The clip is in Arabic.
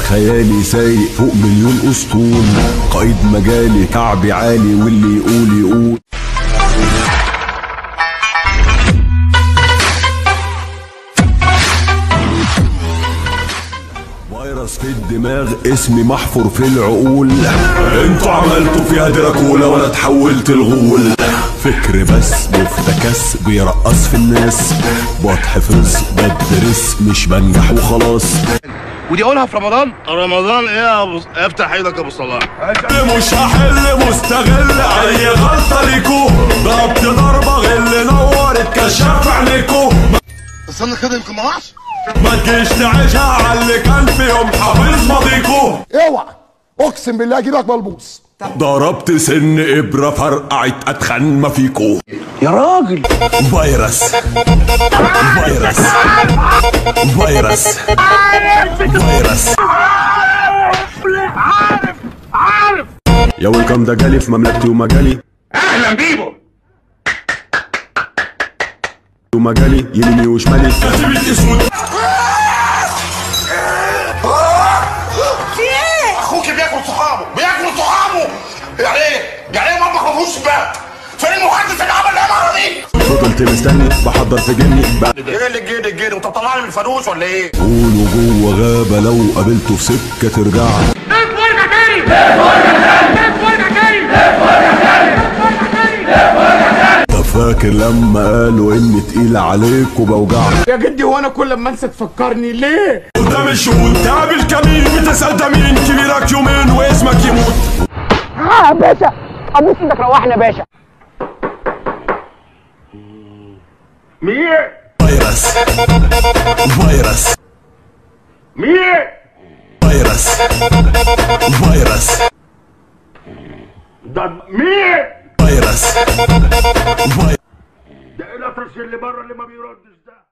خيالي سايق فوق مليون اسطول، قائد مجالي كعبي عالي واللي يقول يقول. فيروس في الدماغ اسمي محفور في العقول، انتوا عملتوا فيها دراكولا وانا اتحولت الغول. فكر بس مفتكس بيرقص في الناس، بتحفظ بدرس مش بنجح وخلاص. ودي اقولها في رمضان؟ رمضان ايه يا ابو افتح ايدك يا ابو صلاح. مش هحل مستغل اي غلطه ليكو، ضربت ضربه غل نورت كشاف عينيكو. استنى كده يمكن ما راحش. ما تجيش تعيشها على اللي كان في يوم حافظ ماضيكو. اوعى اقسم بالله اجيبك ملبوس. ضربت سن ابره فرقعت اتخن ما فيكو يا راجل. فيروس فيروس فيروس فيروس. عارف يا ويلكم ده جالي في مملكتي ومجالي. اهلا بيبو. ومجالي يميني وشمالي. كتيبة اسود. اخوك بياكل صحابه يعني ايه؟ يعني ايه مطبخ ما فيهوش باب؟ فين المهندس اللي عمل العماره دي؟ فضلت مستني بحضر في جني ايه اللي الجيد وانت بتطلعني من الفانوس ولا ايه؟ قولوا جوه غابه لو قابلته في سكه ترجع. اتفرج تاني اتفرج تاني طب فاكر لما قالوا اني تقيل عليك وبوجعك؟ يا جدي هو انا كل ما انسى تفكرني ليه؟ قدام الشهود تقابل كمين بتسأل ده مين، كبيرك يومين واسمك يموت. يا باشا ابوس ايدك روحنا يا باشا. مين؟ فيروس فيروس مين؟ فيروس فيروس ده مين؟ فيروس. ده ايه الاطرش اللي بره اللي ما بيردش ده؟